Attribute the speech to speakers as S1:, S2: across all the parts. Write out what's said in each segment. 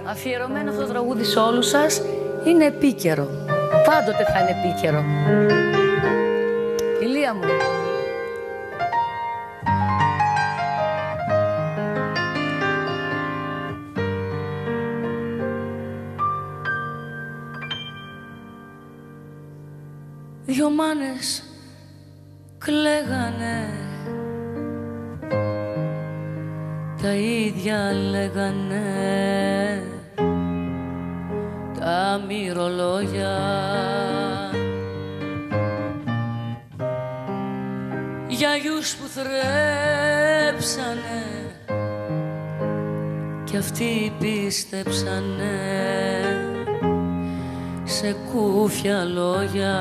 S1: Αφιερωμένο αυτό το τραγούδι σε όλους σας. Είναι επίκαιρο. Πάντοτε θα είναι επίκαιρο. Ηλία μου. Δυο μάνες κλαίγανε, τα ίδια λέγανε τα μυρολόγια. Γιαγιούς που θρέψανε κι αυτοί πίστεψανε σε κούφια λόγια.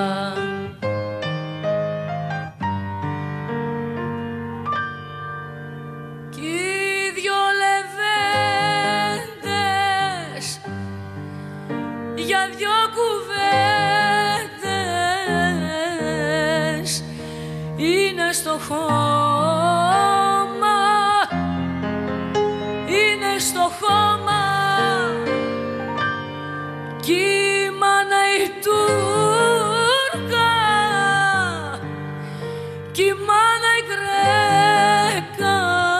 S1: Κι οι δυο λεβέντες για δυο κουβέντες είναι στο χώμα, είναι στο χώμα. Κι η μάνα η Τούρκα, κι η μάνα η Γκρέκα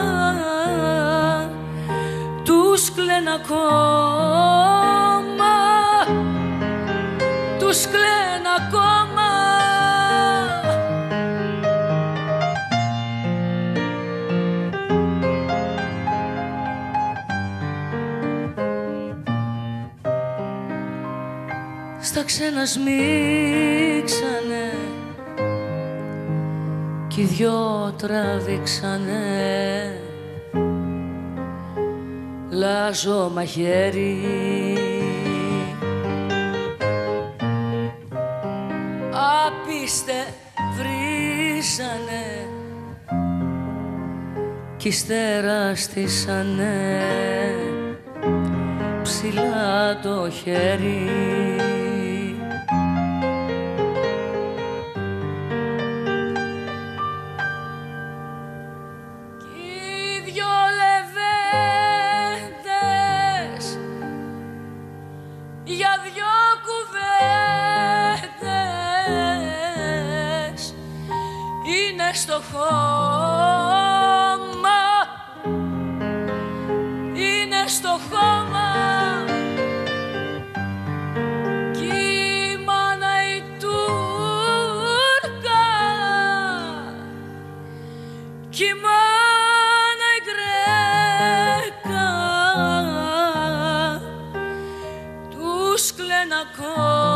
S1: τους κλαιν' ακόμα, τους κλαιν' ακόμα. Στα ξένα σμίξανε κι οι δυο τραβήξανε λάζο μαχαίρι. Απίστε βρίζανε κι ύστερα στήσανε ψηλά το χέρι. Για δυο κουβέντες είναι στο χώμα, είναι στο χώμα. Κι η μάνα η Τούρκα, κι η μάνα η Γκρέκα τους κλαιν' ακόμα.